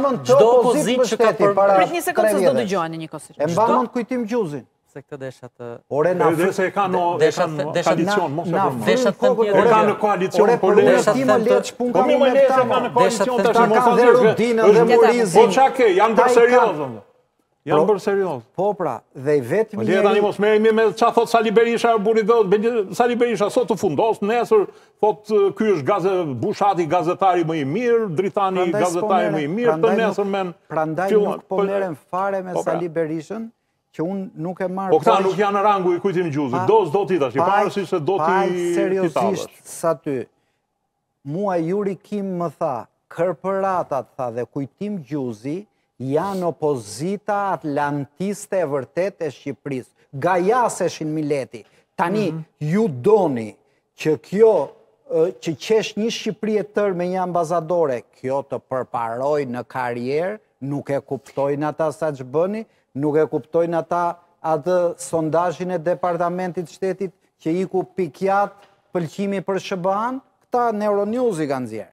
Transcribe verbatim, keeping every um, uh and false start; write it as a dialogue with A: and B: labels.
A: mend të opozitë mbështeti para.
B: Prit një sekondë se s'do dëgjojeni një kohë.
A: E mban mend Kujtim Gjuzin.
C: Se këtë desha të...
A: Ore na
D: Dhe se e ka në koalicion, mos e përmend.
C: Deshat të
D: E ka në koalicion,
A: por le të ti më le të shpun ka më me
D: ka në koalicion tash mos
A: ka dhe Rudinën dhe Murizin.
D: Po çka ke? Janë bërë serioz. Janë bërë serioz.
A: Po pra, dhe i vetmi
D: njeri... tani mos merremi me çfarë thot Sali Berisha, burri dhot, Sali Berisha sot të fundos, nesër thot ky është gaze Bushati gazetari më i mirë, Dritani gazetari më i mirë, të nesër men.
A: Prandaj nuk po merrem fare me Sali Berishën, që unë nuk e marrë...
D: Po këta nuk janë në rangu i Kujtimi Gjuzit, do s'do t'i tash, i parësi se do t'i t'i
A: seriozisht sa ty. Mua Juri Kim më tha, kërpëratat, tha, dhe Kujtim Gjuzi janë opozita atlantiste e vërtet e Shqipërisë. Gajaseshin Mileti. Tani, ju doni që kjo, që qesh një Shqipëri e tërë me një ambasadore, kjo të përparoj në karierë, nuk e kuptojnë ata sa që bëni, nuk e kuptojnë ata atë sondazhin e departamentit shtetit që iku pikjat pëlqimi për Sh B A-n, këta Euronews i kanë nxjerrë.